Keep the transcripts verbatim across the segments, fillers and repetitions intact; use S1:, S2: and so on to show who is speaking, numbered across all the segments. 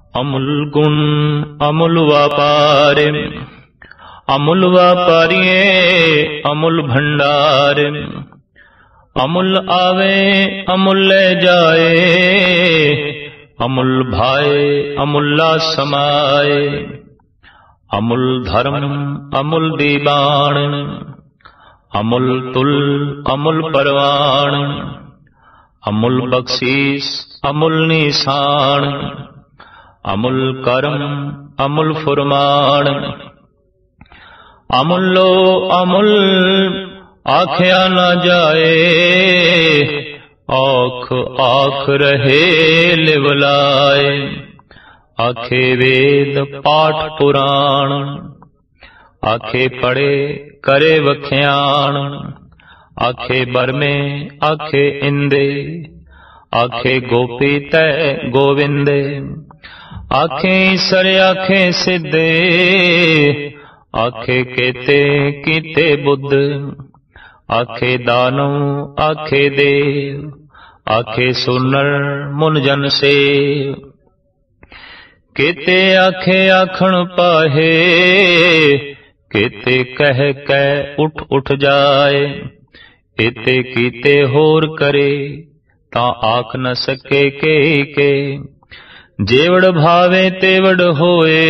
S1: अमुल गुण अमुल व्यापार, अमुल व्यापारिये अमुल भंडार। अमुल आवे अमुल ले जाए, अमुल भाए अमुल्ला समाए। अमुल धर्म अमुल दीवान, अमुल तुल अमुल परवान। अमुल बख्शीस अमुल निशान, अमुल करम अमुल फुरमान। अमुलो अमुल आख्या न जाए, औख आख रहे लिवलाए। आखे वेद पाठ पुराण, आखे पढ़े करे वख्याण। आखे बरमे आखे इंदे, आखे गोपी तय गोविंदे। आखे ईसर आखे सिद्धे, आखे केते कीते बुद्ध। आखे दानो आखे देव, आखे सुनर मुन जन सेव। केते आखे आखण पाहे, केते कह कह उठ उठ जाए। एते कीते होर करे, ता आख न सके के के। जेवड़ भावे तेवड़ होए,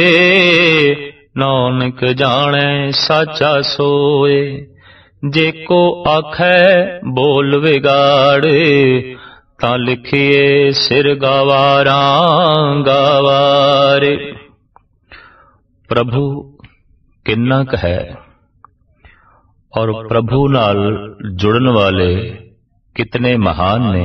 S1: नानक जाने साचा सोए। जेको आखै बोल विगाड़े, ता लिखिए सिर गवारा गवारे। प्रभु किन्ना कह और प्रभु नाल जुड़न वाले कितने महान ने।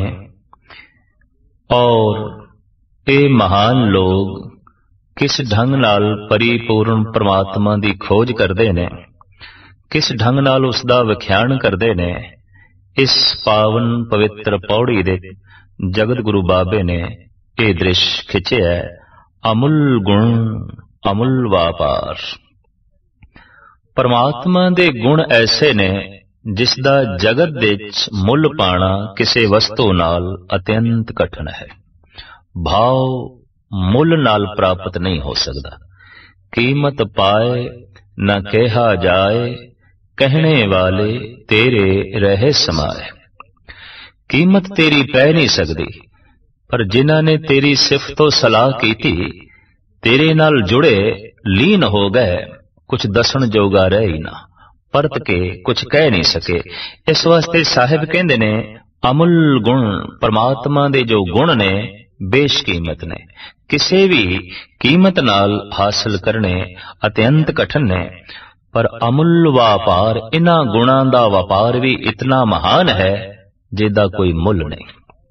S1: और ये महान लोग किस ढंग नाल परिपूर्ण परमात्मा दी खोज करते ने, किस ढंग नाल उसदा विख्यान करते ने। इस पावन पवित्र पौड़ी दे जगत गुरु बाबे ने यह दृश्य खिंचे है। अमुल गुण अमुल व्यापार। परमात्मा दे गुण ऐसे ने जिसदा जगत दे मुल पाना किसी वस्तु नाल अत्यंत कठिन है। भाव मुल नाल प्राप्त नहीं हो सकता। कीमत पाए न कहा जाए, कहने वाले तेरे रहे समाए। कीमत तेरी पै नहीं सकती, पर जिन्हां ने तेरी सिफतो सलाह की थी, तेरे नाल जुड़े लीन हो गए, कुछ दसन जोगा रह ही ना, परत के कुछ कह नहीं सके। इस वास्ते साहिब कहंदे ने अमुल गुण, परमात्मा दे जो गुण ने बेशकीमत ने, किसी भी कीमत नाल हासिल करने अत्यंत कठिन ने। पर अमुल व्यापार, इन्हां गुणां दा व्यापार भी इतना महान है जिहदा कोई मुल नहीं।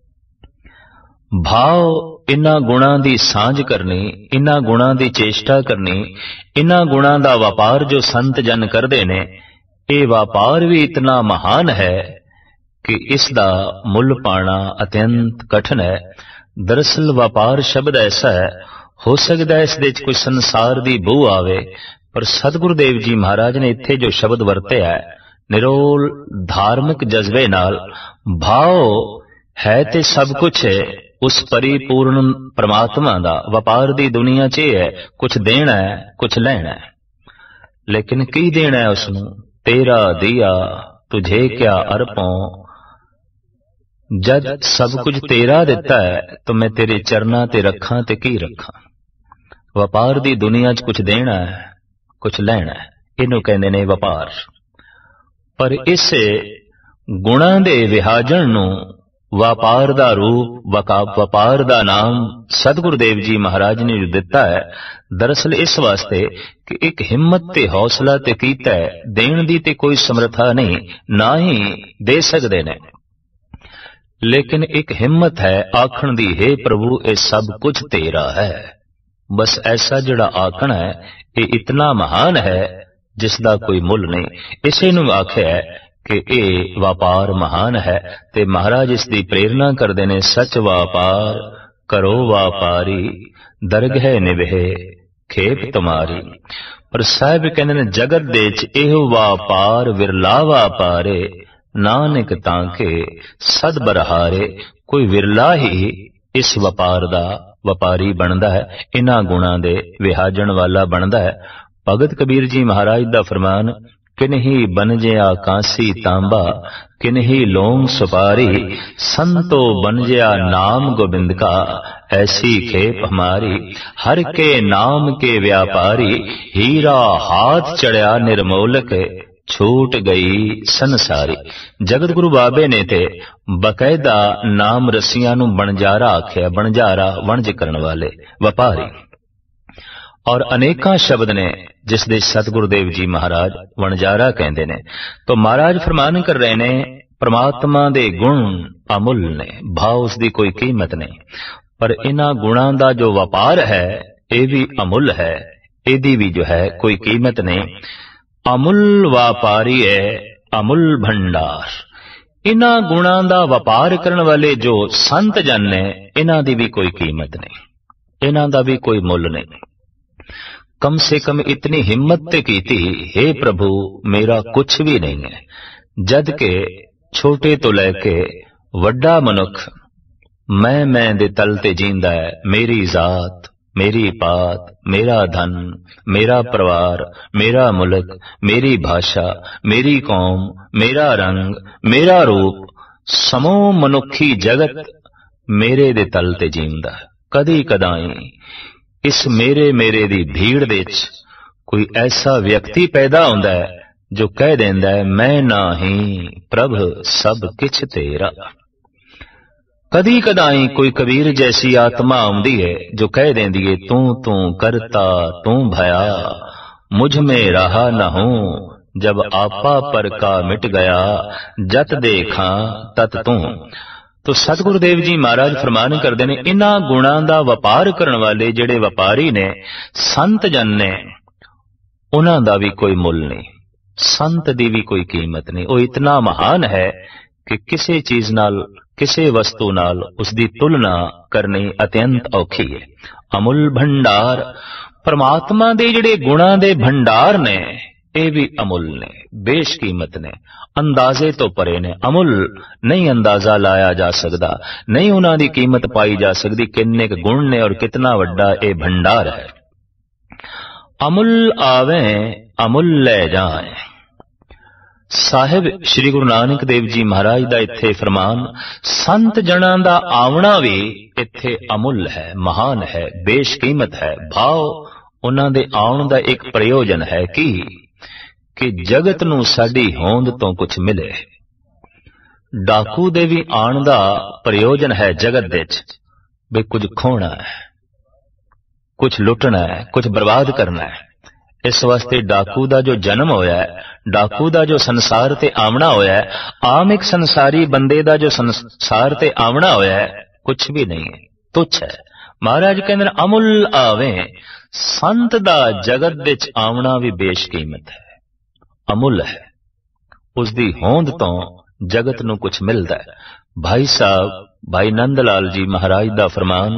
S1: भाव इन्हां गुणां दी सांझ करनी, इन्हां गुणां दी चेष्टा करनी, इन्हां गुणां दा व्यापार जो संत जन करदे ने, ये व्यापार भी इतना महान है कि इसदा मुल पाना अत्यंत कठिन है। दरअसल व्यापार शब्द ऐसा है, हो सकता है इस दे कोई संसार दी बू आवे, पर सतगुरु देव जी महाराज ने इत्थे जो शब्द वरते है, निरोल धार्मिक जज्बे नाल भाव है ते सब कुछ है उस परिपूर्ण परमात्मा दा। व्यापार दी दुनिया च है, कुछ देना है कुछ लेना है, लेकिन की देना है उसनू? तेरा दिया तुझे क्या अर्पों। जद सब कुछ तेरा दिता है तो मैं तेरे चरना ते रखा ते की रखा। व्यापार दी दुनिया च कुछ देना है कुछ लेना है, इनू कहंदे ने व्यापार। पर इस गुणां दे विहाजण नू व्यापार दा रूप, व्यापार दा नाम सतगुरु देव जी महाराज ने जो दिता है, दरअसल इस वास्ते कि एक हिम्मत ते हौसला ते कीता है, देण दी ते कोई समर्था नहीं, ना ही दे सकदे ने, लेकिन एक हिम्मत है आखण दी, हे प्रभु ये सब कुछ तेरा है। बस ऐसा जड़ा आखण है ये इतना महान है जिसदा कोई मुल नहीं। इसे नू आख्या है कि ये व्यापार महान है, ते महाराज इसकी प्रेरणा करते ने, सच व्यापार करो व्यापारी, दरगह निभे खेप तुम्हारी। पर साहिब कहते ने जगत दे एहो व्यापार विरला व्यापारे, नानक तांके सद बरहारे। कोई विरला ही इस वपार दा वपारी बनदा है, इन्हां गुणां दे विहाजण वाला बनदा है। भगत कबीर जी महाराज दा फरमान, किन्ही बनजिया कांसी तांबा, किन्ही लौंग सुपारी, संतो बनजिया नाम गोबिंद का, ऐसी खेप हमारी। हर के नाम के व्यापारी, हीरा हाथ चढ़िया निर्मोलक, छूट गई संसारी। जगत गुरु बाबे ने ते बकायदा नाम रसियां नूं बनजारा आख्या, बनजारा वणज करन वाले वपारी। और अनेकां शब्द ने जिस दे सतगुरुदेव जी महाराज वणजारा कहंदे ने। तो महाराज फरमान कर रहे ने, परमात्मा दे गुण अमुल ने, भाव उसदी कोई कीमत नहीं, पर इन्हां गुणां दा जो वपार है यह भी अमुल है, इहदी भी जो है कोई कीमत नहीं। अमुल व्यापारी है अमुल भंडार। इन्हां गुणां दा वपार करन वाले जो संत जन ने, इन्हां दी भी कोई कीमत नहीं, इन्हां दा भी कोई मुल नहीं। कम से कम इतनी हिम्मत ते कीती, हे प्रभु मेरा कुछ भी नहीं है, जद के छोटे तो लैके वड्डा मनुख मैं मैं दे तल ते जींदा है। मेरी जात, मेरी पात, मेरा धन, मेरा परिवार, मेरा मुल्क, मेरी भाषा, मेरी कौम, मेरा रंग, मेरा रूप, समो मनुखी जगत मेरे दे तल ते जींदा। कदी कदाई इस मेरे मेरे दी भीड़ दे च कोई ऐसा व्यक्ति पैदा होंदा है जो कह देंदा है, मैं नाही प्रभ सब किछ तेरा। कदी कदाई कोई कबीर जैसी आत्मा आउंदी है जो कह देंदी है, तू तू करता तू भया, मुझ में रहा न हूं, जब आपा पर का मिट गया, जत देखा तत तू। तो सतगुरुदेव जी महाराज फरमान करते हैं, इन्हां गुणां दा वपार करने वाले जिहड़े वपारी ने, संत जन ने, उन्हां दा भी कोई मुल नहीं, संत दी भी कोई कीमत नहीं। वो इतना महान है कि किसी चीज नाल, किसी वस्तु नाल उसकी तुलना करनी अत्यंत औखी है। अमुल भंडार, परमात्मा दे जिहड़े गुणां दे भंडार ने, ये भी अमुल ने, बेशकीमत ने, अंदाजे तो परे ने। अमुल नहीं अंदाजा लाया जा सकता, नहीं उन्हां दी कीमत पाई जा सकती, किन्ने क गुण ने और कितना वड्डा ये भंडार है। अमुल आवे अमुल ले जाए। साहिब श्री गुरु नानक देव जी महाराज दा इत्थे फरमान, संत जनां दा आवना भी इत्थे अमुल है, महान है, बेशकीमत है। भाव उन्हां दे आउण दा एक प्रयोजन है कि कि जगत नूं साडी होंद तो कुछ मिले। डाकू दे भी आण दा प्रयोजन है जगत दे च भी कुछ खोना है, कुछ लुटना है, कुछ बर्बाद करना है। इस वास्ते डाकू दा जो जन्म होया है, डाकू दा जो संसार ते आवना होया है, आम एक संसारी बंदे दा जो संसार ते आवना होया है, कुछ भी नहीं है, तुच्छ है। महाराज कहंदे अमुल आवे, संत दा जगत दे च आवना भी बेशकीमत है, अमुल है। उसदी होंद तो जगत नूं कुछ मिलदा है। भाई साहब भाई नंद लाल जी महाराज दा फरमान,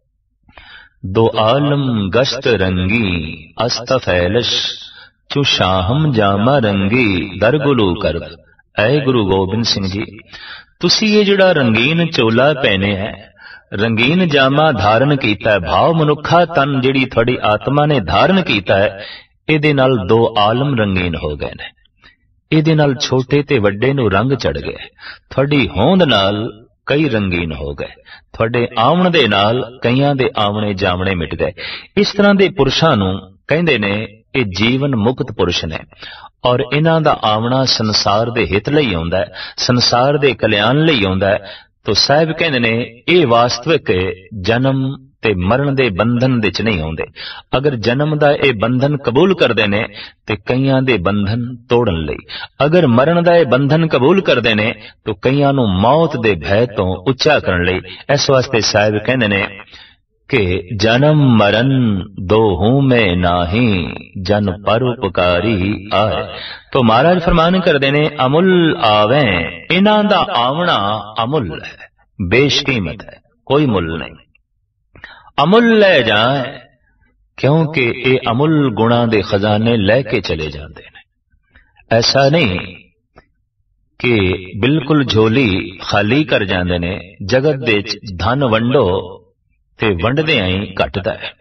S1: दो आलम गश्त रंगी अस्तफैलश, चु शाहम जामा रंगी दरगुलू कर। ऐ गुरु गोबिंद सिंह जी, तुसी ये जिहड़ा रंगीन चोला पहने है, रंगीन जामा धारण कीता है, भाव मनुखा तन जिहड़ी थोड़ी आत्मा ने धारण कीता है, इहदे नाल दो आलम रंगीन हो गए ने। इहदे नाल छोटे ते वड्डे नूं रंग चढ़ गए। थोड़ी होंद नाल कई रंगीन हो गए, थोड़े आवन दे नाल कईयां दे आवणे जावणे मिट गए। इस तरह दे पुरुषां नूं कहंदे ने ये जीवन मुक्त पुरुष ने, और इन्हां दा आवना संसार दे हित लई आउंदा है, संसार दे कल्याण लई आउंदा है। तो साहिब कहंदे ने ये वास्तविक जन्म ते मरण दे बंधन दे च नहीं आउंदे। अगर जन्म दा ये बंधन कबूल करदे ने ते कईयां दे बंधन तोड़न लई, अगर मरण दा ये बंधन कबूल करदे ने तो कईयां नूं मौत दे भय तो उच्चा करन लई। इस वास्ते साहिब कहंदे ने कि जन्म मरण दो हूं में नाही, जन परोपकारी आए। तो महाराज फरमान करदे ने अमुल आवे, इन्हां दा आवना अमुल है, बेशकीमत है, कोई मुल नहीं। अमुल ले जाए, क्योंकि ये अमुल गुणा दे खजाने लैके चले जाते हैं। ऐसा नहीं कि बिल्कुल झोली खाली कर जांदे ने। जगत दे विच धन वंडो ते वंडदिआं ही घटदा है।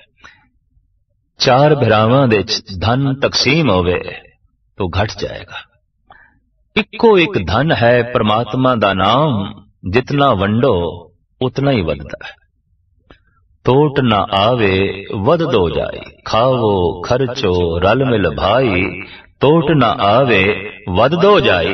S1: चार भरावां दे विच धन तकसीम होवे तो घट जाएगा। इक्को एक धन है परमात्मा दा नाम, जितना वंडो उतना ही वधदा है। तोट ना आवे वध दो जाए, खावो खर्चो रल मिल भाई। तोट ना आवे वध दो जाए।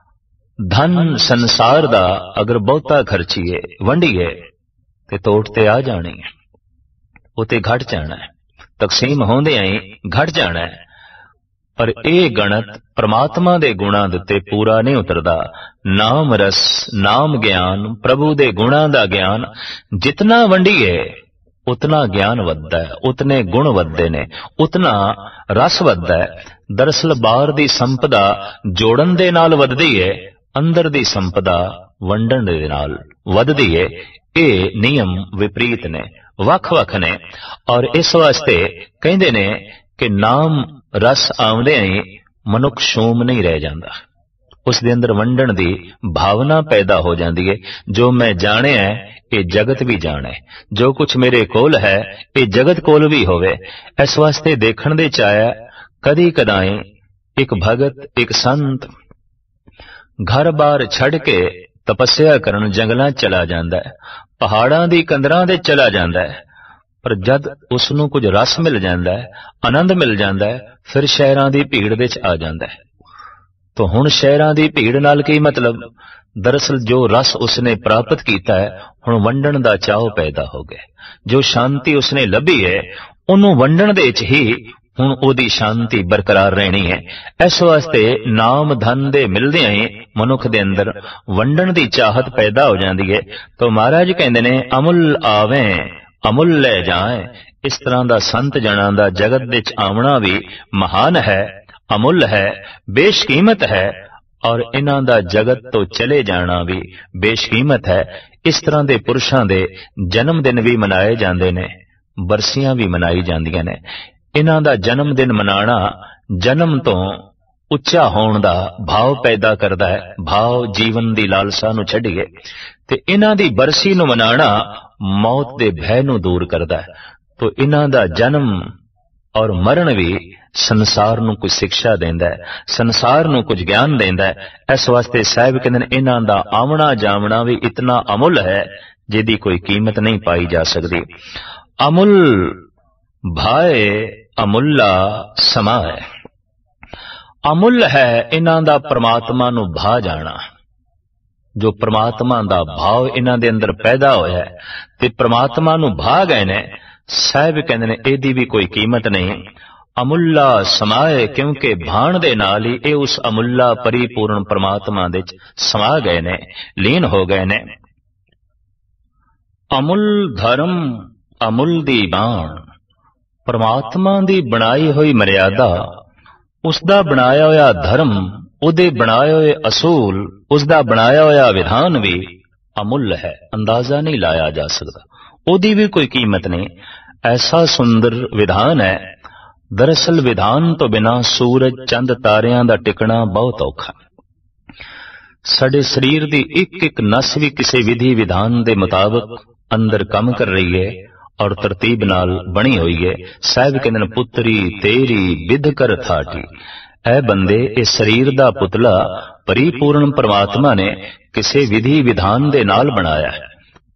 S1: धन संसार दा अगर बहुता खर्चीए वंडीए ते तोट ते आ जानी है, उते घट जाना है। तकसीम होंदियां ही घट जाना है। पर यह गणत परमात्मा दे गुणां दे पूरा नहीं उतरदा। नाम रस नाम ज्ञान प्रभु दे गुणां दा ज्ञान जितना वंडीए उतना ज्ञान वधदा है, उतने गुण वधदे ने, उतना रस वधदा है। दरअसल बाहर दी संपदा जोड़न दे नाल वधदी है, अंदर दी संपदा वंडन दे नाल वधदी है। ये नियम विपरीत ने, वख वख ने। और इस वास्ते कहंदे ने कि नाम रस आउंदे ही मनुख शूम नहीं रह जांदा, उस दे अंदर वंडन दी भावना पैदा हो जाती है। जो मैं जाने है ये जगत भी जाने, जो कुछ मेरे कोल है ये जगत कोल भी होवे। इस वास्ते देखण दे चाया कदी कदाई एक भगत एक संत घर बार छड़ के तपस्या करन जंगलां चला जांदा है, पहाड़ां दी कंदरां दे चला जांदा है। पर जद उसनूं कुछ रस मिल जांदा है, आनंद मिल जांदा है, फिर शहरां दी भीड़ दे च आ जांदा है। तो हुण शहरां दी भीड़ नाल की मतलब? दरअसल जो रस उसने प्राप्त किया है हुण वंडण दा चाव पैदा हो गया। जो शांति उसने लभी है उन्हों वंडण दे च ही हुण ओदी शांति बरकरार रहनी है। इस वास्ते नाम धन दे मिलदिआं ही मनुख दे अंदर वंडण दी चाहत पैदा हो जाती है। तो महाराज कहंदे ने अमुल आवें अमुल ले जाए। इस तरह दा संत जनां दा जगत दे च आवना भी महान है, अमुल है, बेशकीमत है। और इन्हां दा जगत तो चले जाना भी बेशकीमत है। इस तरह दे पुरुषां दे जन्म दिन भी मनाए जांदे ने, बरसियां भी मनाई जांदियां ने। इन्हां दा जन्म दिन मनाना जन्म तो उच्चा होण दा भाव पैदा करदा है। भाव जीवन दी लालसा नूं छड्डिए ते इन्हां दी बरसी नूं मनाना मौत दे भय नूं दूर करदा है। तो इन्हां दा जन्म और मरण भी संसार नूं कुछ शिक्षा देंदा है, संसार नूं कुछ ज्ञान देंदा है। इस वास्ते साहिब कहंदे ने इन्हां दा आवना जावना भी इतना अमुल है जिहदी कोई कीमत नहीं पाई जा सकती। अमुल भाए अमुल्ला समाए। अमुल है इन्हां दा परमात्मा नूं भा जाना। जो परमात्मा दा भाव इन्हां दे अंदर पैदा होया है ते परमात्मा नूं भा गए ने, साहिब कहंदे ने इहदी भी कोई कीमत नहीं। अमुल्ला समाए, क्योंकि भाण दे नाल ही ये उस अमुल्ला परिपूर्ण परमात्मा दे समा गए ने, लीन हो गए ने। अमुल धर्म अमुल दी बाण। परमात्मा दी बनाई हुई मर्यादा, उसदा बनाया होया धर्म, उहदे बनाए हुए असूल, उसदा बनाया होया विधान भी अमुल है, अंदाजा नहीं लाया जा सकता, ओदी भी कोई कीमत नहीं। ऐसा सुंदर विधान है। दरअसल विधान तो बिना सूरज चंद तारियां दा टिकना बहुत औखा। साडे शरीर दी एक एक नस भी किसी विधि विधान दे मुताबिक अंदर काम कर रही है और तरतीब नाल बनी हुई है। साहिब कहंदे ने पुत्री तेरी विध कर थाटी। ऐ बंदे इस शरीर दा पुतला परिपूर्ण परमात्मा ने किसी विधि विधान दे नाल बनाया है।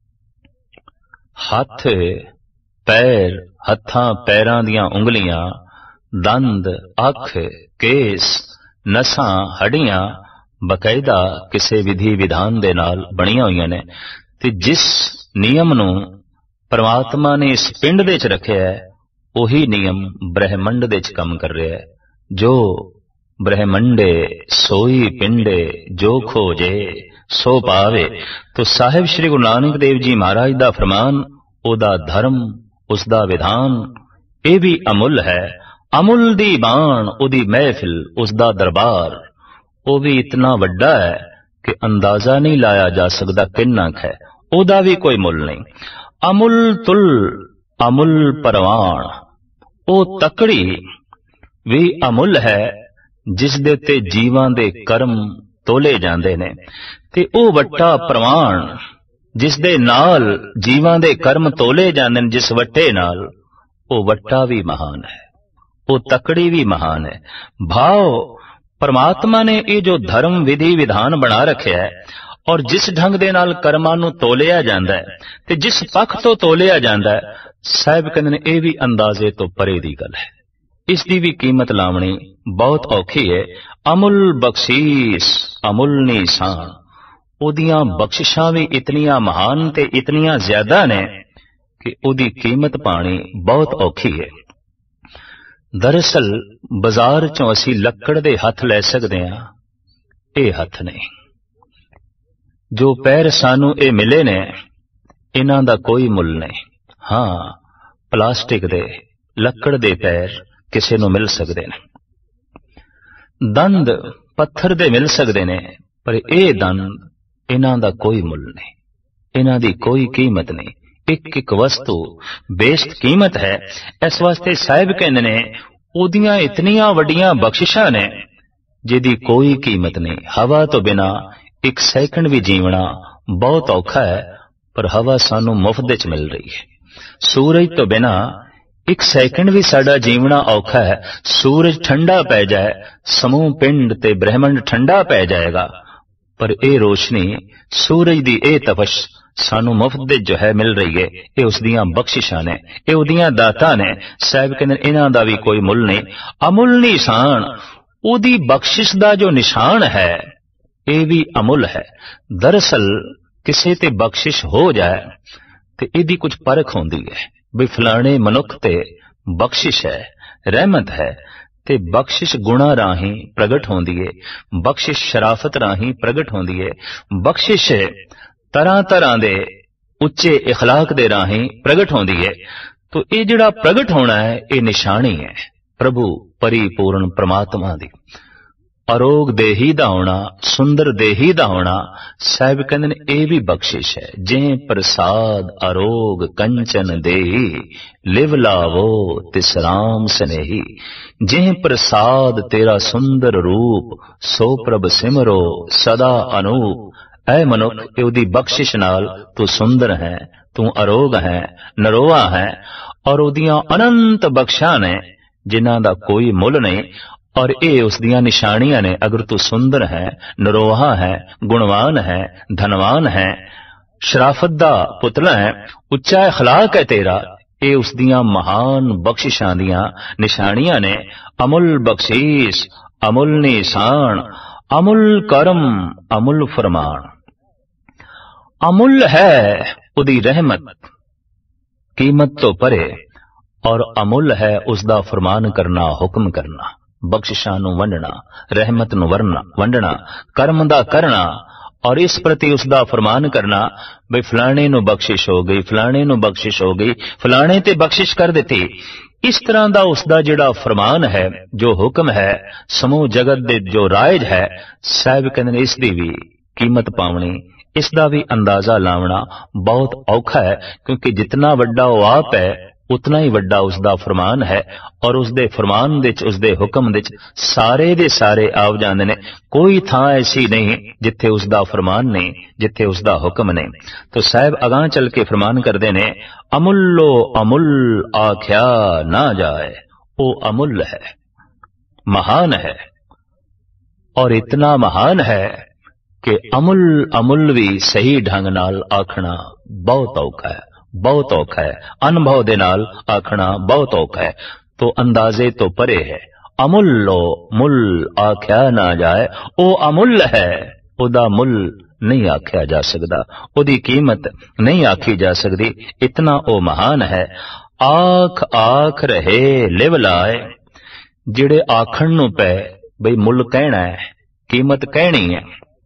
S1: हथ पैर, हत्थां पैरां दियां उंगलियां, दंद, अख, केस, नसां, हड्डियां बकायदा किसी विधि विधान दे नाल बणियां होईयां ने। ते जिस नियम नूं परमात्मा ने इस पिंड दे च रखिया है उही नियम ब्रह्मंड दे च काम कर रहा है। जो ब्रह्मंडे सोई पिंडे, जो खोजे सो पावे। तो साहिब श्री गुरु नानक देव जी महाराज दा फरमान, ओदा धर्म, उसदा विधान, ये भी अमुल है। अमुल दी बाण, ओदी महफिल, उसदा दरबार, वो भी इतना वड्डा है कि अंदाजा नहीं लाया जा सकता किन्ना है। ओदा भी कोई मुल नहीं। अमुल तुल अमुल परवान। ओ तकड़ी भी अमुल है जिस दे ते जीवां दे कर्म ਤੋਲੇ ਜਾਂਦੇ ਨੇ। ਤੇ ਉਹ ਵੱਟਾ ਪ੍ਰਮਾਣ ਜਿਸ ਦੇ ਨਾਲ ਜੀਵਾਂ ਦੇ ਕਰਮ ਤੋਲੇ ਜਾਂਦੇ ਨੇ, ਜਿਸ ਵੱਟੇ ਨਾਲ, ਉਹ ਵੱਟਾ ਵੀ ਮਹਾਨ ਹੈ, ਉਹ ਤਕੜੀ ਵੀ ਮਹਾਨ ਹੈ। ਭਾਵ परमात्मा ने ये जो धर्म विधि विधान बना रखा है और जिस ढंग दे नाल कर्मां नूं तोलिया जांदा है ते जिस पक्ष तो तोलिया जांदा है, साहिब कहंदे ने ये भी अंदाजे तो परे दी गल है। इसकी भी कीमत लावनी बहुत औखी है। अमुल बख्शीश अमुल निशान, ओदियां बख्शिशां भी इतनियां महान ते इतनियां ज्यादा ने कि ओदी कीमत पानी बहुत औखी है। दरअसल बाजार चों असी लक्कड़ दे हथ लै सकदे हां, ये हथ ने जो पैर सानू ये मिले ने, इन्हां दा कोई मुल नहीं। हाँ, प्लास्टिक दे लक्कड़ दे पैर किसी नूं मिल सकदे ने, दंद पत्थर दे मिल सकदे ने, पर ये दंद इन्हां दा कोई मुल नहीं, इन्हां दी कोई कीमत नहीं। एक एक वस्तु बेस्ट कीमत है। इस वास्ते साहिब कहंदे ने ओदियां इतनियां वड्डियां बख्शिशां ने जिहदी कोई कीमत नहीं। हवा तो बिना एक सैकंड भी जीवना बहुत औखा है, पर हवा सानू मुफ्त विच मिल रही है। सूरज तो बिना एक सैकंड भी साडा जीवना औखा है। सूरज ठंडा पै जाए, समूह पिंड ते ब्रह्मंड ठंडा पै जाएगा, पर यह रोशनी सूरज दी ए तपश सानू मुफ्त जो है मिल रही है। ये उसदियां बख्शिशां ने, ये उदियां दाता ने। साहिब कहंदे इन्हां दा भी कोई मुल नहीं। अमुल निशान, ओदी बख्शिश दा जो निशान है ये भी अमुल है। दरअसल किसी ते बख्शिश हो जाए तो इहदी कुछ परख होंदी है भी फलाने मनुख ते बख्शिश है, रहमत है, ते बख्शिश गुणा राही प्रगट होंदी है, बख्शिश शराफत राही प्रगट होंदी है, बख्शिश तरह तरह दे उच्चे इखलाक दे राही प्रगट होंदी है। तो ये जिहड़ा प्रगट होना है ये निशानी है प्रभु परिपूर्ण परमात्मा दी। अरोग देही दा होना, सुंदर देही दा होना, साहिब कहंदे ने ये भी बख्शिश है। जे प्रसाद अरोग कंचन देही, लिव लावो तिस राम स्नेही। जे प्रसाद तेरा सुंदर रूप, सो प्रभ सिमरो सदा अनूप। ऐ मनुख, इहदी बख्शिश नाल तू सुंदर है, तू अरोग है, नरोआ है, और उदियां अनंत बख्शां ने जिन्हां दा कोई मुल नहीं। और ये उसदियां निशानियां ने। अगर तू सुंदर है, नरोहा है, गुणवान है, धनवान है, शराफत दा पुतला है, उच्चा अखलाक है तेरा, ये उसदियां महान बख्शिशां दियां निशानियां ने। अमुल बख्शीश अमुल निशान, अमुल करम अमुल फरमान। अमुल है उदी रहमत, कीमत तो परे, और अमुल है उसदा फरमान करना, हुक्म करना, बख्शिशां नूं वंडना, रहमत नूं वरना वंडना, कर्म दा करना, और इस प्रति उसदा फरमान करना भी फलाने नूं बख्शिश हो गई, फलाने नूं बख्शिश हो गई, फलाने ते बख्शिश कर देती। इस तरह दा उसदा जिहड़ा फरमान है, जो हुक्म है, समूह जगत दे जो राज है, साहिब कहंदे ने इसदी भी कीमत पावनी, इसदा भी अंदाजा लावना बहुत औखा है। क्योंकि जितना वड्डा वो आप है उतना ही वड्डा उसदा फरमान है, और उसदे फरमान दे च, उसदे हुक्म दे च सारे दे सारे आव जांदे ने। कोई थां ऐसी नहीं जिथे उसदा फरमान नहीं, जिथे उसदा हुक्म नहीं। तो साहिब अगां चल के फरमान करदे ने, अमुल्लो अमुल आख्या ना जाए। ओ अमुल है, महान है, और इतना महान है कि अमुल अमुल भी सही ढंग नाल आखना बहुत औखा है, बहुत औखा है। अनुभव दे नाल आखना बहुत औखा है। तो अंदाजे तो परे है। अमुल्लो मुल आख्या ना जाए। ओ अमुल है, उदा मुल नहीं आख्या जा सकदा, उदी कीमत नहीं आखी जा सकती। इतना ओ महान है। आख आख रहे लिव लाए, जिहड़े आखण नूं पै बई मुल कहना है, कीमत कहनी है,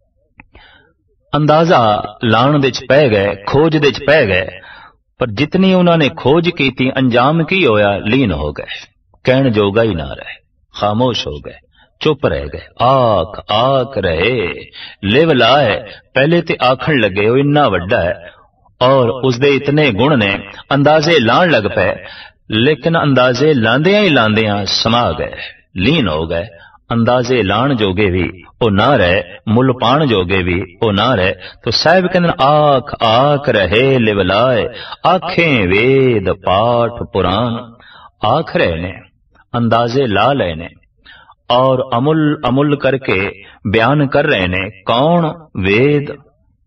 S1: अंदाजा लाण दे च पै गए, खोज दे च पै गए, पर जितनी उन्होंने खोज की थी अंजाम की होया, लीन हो गए, कहण जोगा ही ना रहे, खामोश हो गए, चुप रह गए। आख आख रहे लिव लाए, पहले ते आखण लगे वो इन्ना वड्डा है और उसदे इतने गुण ने, अंदाजे लाण लग पे, लेकिन अंदाजे लांदियां ही लांदियां समा गए, लीन हो गए। अंदाजे लाण जोगे भी ओ ना रहे, मुल पाण जोगे भी ओ ना रहे। तो साहिब कहते आख आख रहे लिवलाए, आखें वेद पाठ पुराण। आख रहे ने, अंदाजे ला रहे ने और अमुल अमुल करके बयान कर रहे ने। कौन? वेद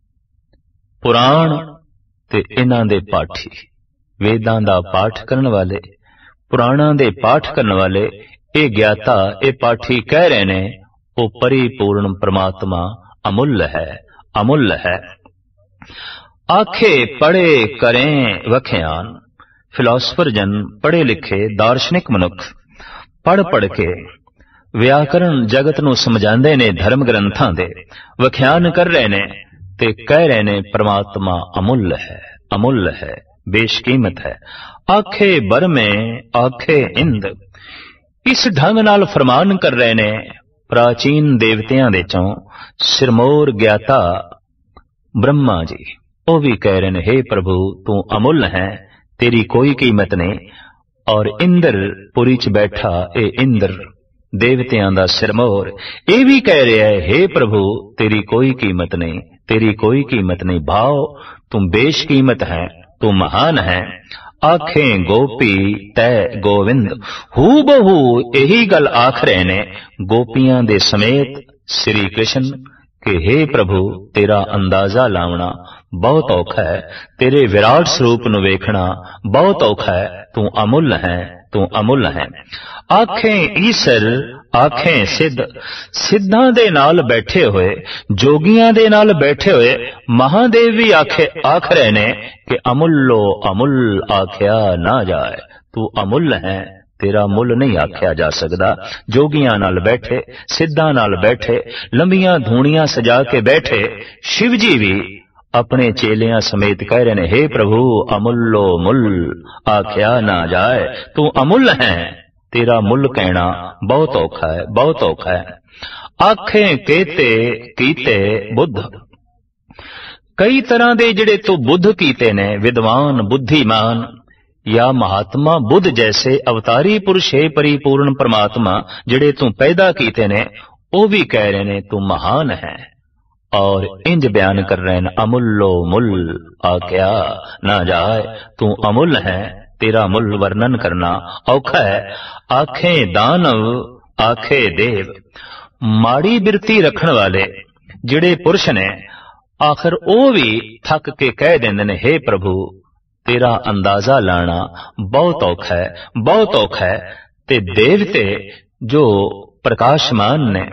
S1: पुराण ते इन्हां दे पाठी। वेदां दा पाठ करन वाले, पुराणां दे पाठ करन वाले, ये ज्ञाता ये पाठी कह रहे ने वो परिपूर्ण परमात्मा अमुल्य है, अमुल्य है। आखे पढ़े करें वख्यान। फिलोसफर जन, पढ़े लिखे दार्शनिक मनुख पढ़ पढ़ के व्याकरण जगत नूं समझांदे ने, धर्म ग्रंथां दे वख्यान कर रहे ने ते कह रहे ने परमात्मा अमुल्य है, अमुल्य है, बेशकीमत है। आखे बरमे आखे इंद, इस ढंग नाल फरमान कर रहे ने प्राचीन देवतियां दे चों सिरमौर ज्ञाता ब्रह्मा जी। वो भी कह रहे ने हे प्रभु तू अमुल्य है, तेरी कोई कीमत नहीं। और इंद्र पुरी च बैठा ए इंद्र देवतियां दा सिरमौर, ये भी कह रहा है हे प्रभु तेरी कोई कीमत नहीं, तेरी कोई कीमत नहीं। भाव तू बेशकीमत है, तू महान है। आखें गोपी तय गोविंद, हू बहु यही गल आख रहे ने गोपियां दे समेत श्री कृष्ण के हे प्रभु तेरा अंदाजा लावना बहुत औखा है, तेरे विराट स्वरूप नूं वेखना बहुत औखा है। तू अमुल्य है, तू अमुल्य है। आखें ईसर आखें सिद्ध, सिद्धां दे नाल बैठे हुए, जोगियां दे नाल बैठे हुए महादेव भी आखे आख रहे ने कि अमुल्लो अमुल आख्या ना जाए। तू अमुल्य है, तेरा मुल नहीं आख्या जा सकदा। जोगियां नाल बैठे, सिद्धां नाल बैठे, लंबियां धूणियां सजा के बैठे शिव जी भी अपने चेलियां समेत कह रहे ने हे प्रभु अमुल्लो मुल आख्या ना जाए। तू अमुल्य है, तेरा मुल कहना बहुत औखा है, बहुत औखा है। आखें केते कीते बुद्ध, कई तरह दे जिहड़े तू बुद्ध कीते ने, विद्वान बुद्धिमान या महात्मा बुद्ध जैसे अवतारी पुरुष है परिपूर्ण परमात्मा जिहड़े तू पैदा कीते ने, वो भी कह रहे ने तू महान है। और इंज बयान कर रहे हैं अमुल्लो मुल आख्या ना जाए। तू अमुल्य है, तेरा मुल वर्णन करना औखा है। आखें दानव आखे देव, माड़ी बिरती रखने वाले जिहड़े पुरुष ने आखिर वो भी थक के कह देंदे ने हे प्रभु तेरा अंदाजा लाना बहुत औखा है, बहुत औखा है। ते देवते जो प्रकाशमान ने,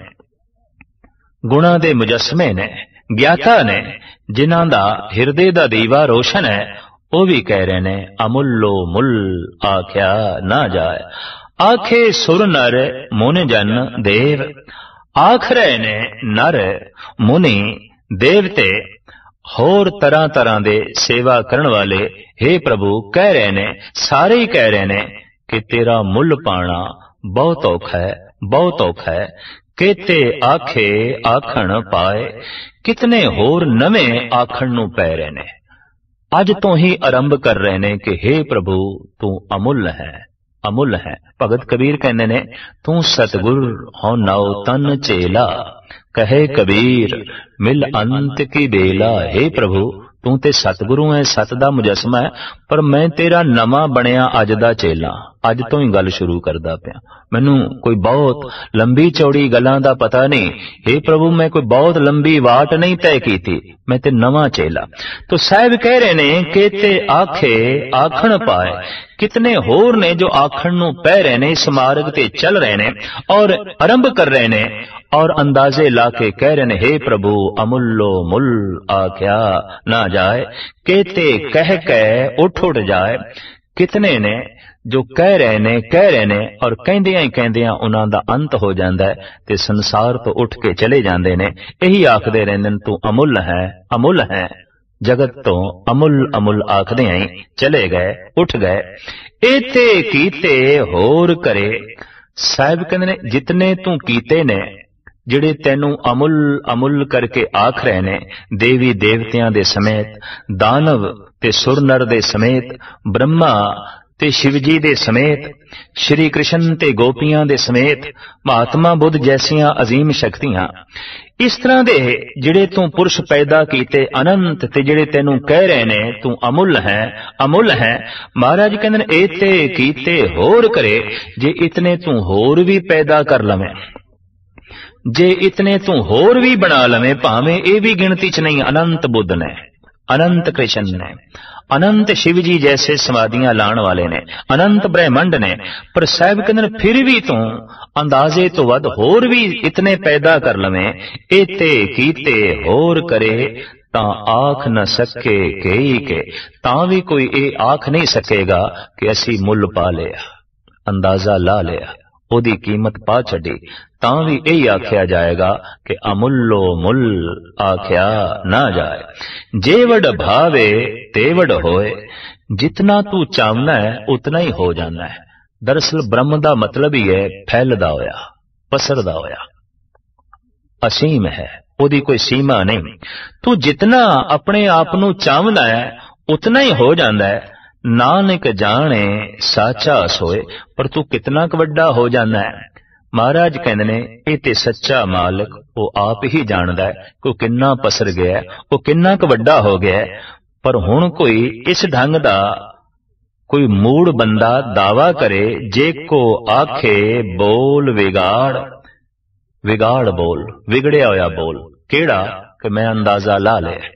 S1: गुणा दे मुजस्मे ने, ज्ञाता ने, जिन्हां दा हिरदे दा दीवा रोशन है, वो भी कह रहे ने अमुल्लो मुल आख्या ना जाए। आखे सुर नर मुनि जन देव, आख रहे ने नर मुनि देवते होर तरह तरह दे सेवा करने वाले हे प्रभु कह रहे ने, सारे ही कह रहे ने कि तेरा मुल पाना बहुत औखा है, बहुत औखा है। केते आखे आखण पाए, कितने होर नवे आखण नू पै रहे ने। अज तो ही आरंभ कर रहे ने कि हे प्रभु तू अमुल्य है, अमुल्य है। भगत कबीर कहने ने तू सतगुर हो नाउ तन चेला, कहे कबीर मिल अंत की बेला। हे प्रभु तू ते सतगुरु है, सत दा मुजस्मा है, पर मैं तेरा नवा बनिया अज दा चेला। अज तो ही गल शुरू करदा पिया, मैनू कोई बहुत लंबी चौड़ी गल्लां दा पता नहीं। हे प्रभु मैं कोई बहुत लंबी वाट नहीं तय की थी, मैं ते नवा चेला। तो साहब कह रहे ने कि ते आखे आखण पाए, कितने होर ने जो आखण नू पै रहे ने, इस मार्ग ते चल रहे ने और आरंभ कर रहे ने और अंदाजे लाके कह रहे ने हे प्रभु अमुल्लो मुल आख्या ना जाए। केते कह कह उठ उठ जाए, कितने ने जो कह रहे ने कह रहे ने और कहंदियां ही कहंदियां उन्हां दा अंत हो जांदा है ते संसार तो उठ के चले जांदे ने। यही आखदे रहिंदे ने तू अमुल्य है, अमुल्य है। जगत तो अमुल अमुल आखदे ही चले गए, उठ गए। एते कीते होर करे, साहिब कहंदे ने जितने तू कीते ने, जिहड़े तैनू अमुल अमुल करके आख रहे ने, देवी देवतियां दे समेत, दानव ते सुर नर दे समेत, ब्रह्मा ते शिव जी दे समेत, श्री कृष्ण ते गोपियां दे समेत, महात्मा बुद्ध जैसियां अजीम शक्तियां, इस तरह दे जिहड़े तू पुरुष पैदा कीते अनंत ते जिहड़े तैनू कह रहे ने तू अमुल है अमुल है, महाराज कहंदे ने एते कीते होर करे, जे इतने तू होर भी पैदा कर लवें, जे इतने तू होर भी बना लवें, भावें ये भी गिनती च नहीं। अनंत बुद्ध ने, अनंत कृष्ण ने, अनंत शिव जी जैसे समाधियां लाने वाले ने, अनंत ब्रह्मंड ने, पर साहब कहंदे फिर भी तू अंदाजे तो वध होर भी इतने पैदा कर लवें, एते कीते होर करे, तां आख न सके कई के, तां भी कोई ये आख नहीं सकेगा कि असी मुल पा लिया, अंदाजा ला लिया, ओदी कीमत पा छड़ी, तां भी यही आख्या जाएगा कि अमुल्लो मुल आख्या ना जाए। जे वड भावे ते वड होए, जितना तू चाहना है उतना ही हो जाना है। दरअसल ब्रह्म का मतलब ही है फैलदा होया, पसरदा होया, असीम है, ओदी कोई सीमा नहीं। तू जितना अपने आप नू चाहना है उतना ही हो जाता है। नानक जाने साचा सोए, पर तू कितना क वड्डा हो जाना है। महाराज कहंदे ने ये ते सच्चा मालिक वो आप ही जानदा है कि किन्ना पसर गया, वो किन्ना क वड्डा हो गया। पर हुण कोई इस ढंग दा कोई मूड़ बंदा दावा करे, जे को आखे बोल विगाड़, विगाड़ बोल, विगड़िया होया बोल, केड़ा कि मैं अंदाजा ला लिया,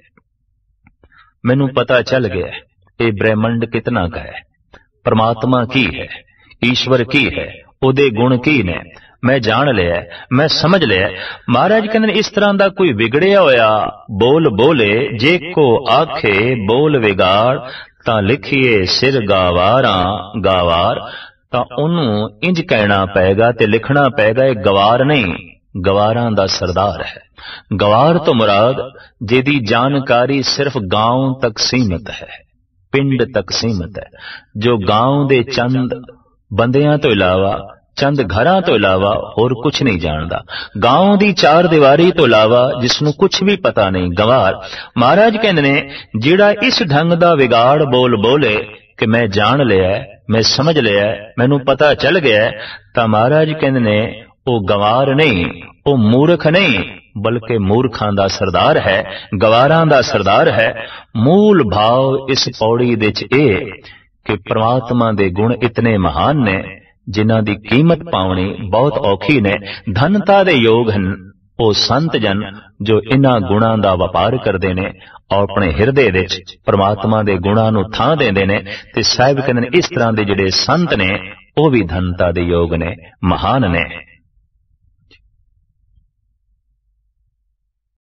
S1: मैनू पता चल गया ये ब्रह्मंड कितना का है, परमात्मा की है, ईश्वर की है, उदे गुण की ने, मैं जान लिया, मैं समझ लिया। महाराज कहते इस तरह का कोई विगड़िया होया बोल बोले, जे को आखे बोल विगाड़, तां लिखिए सिर गावारा गावार, तां ओनू इंज कहना पेगा ते लिखना पेगा ये गवार नहीं, गवारां दा सरदार है। गवार तो मुराद जिहदी जानकारी सिर्फ गांव तक सीमित है, पिंड तक सीमित है, जो गांव दे चंद बंदियां तो इलावा, चंद घरां तो इलावा होर कुछ नहीं जानदा, गांव दी चार दीवारी तो इलावा जिसनू कुछ भी पता नहीं, गवार। महाराज कहंदे ने जिहड़ा इस ढंग दा विगाड़ बोल बोले कि मैं जान लिया, मैं समझ लिया, मैनू पता चल गया, तां महाराज कहंदे ने वो गवार नहीं, वो मूर्ख नहीं, बल्कि मूर्खां दा सरदार है, गवारां दा सरदार है। मूल भाव इस पौड़ी दे च ए कि परमात्मा दे गुण इतने महान ने जिन्हां दी कीमत पावनी बहुत औखी ने। धनता दे योग हन वो संत जन जो इन्हां गुणां दा वपार करदे ने और अपने हिरदे विच परमात्मा दे गुणां नूं थां देंदे ने। ते साहिब कहंदे ने इस तरह दे जिहड़े संत ने वो भी धनता दे योग ने, महान ने।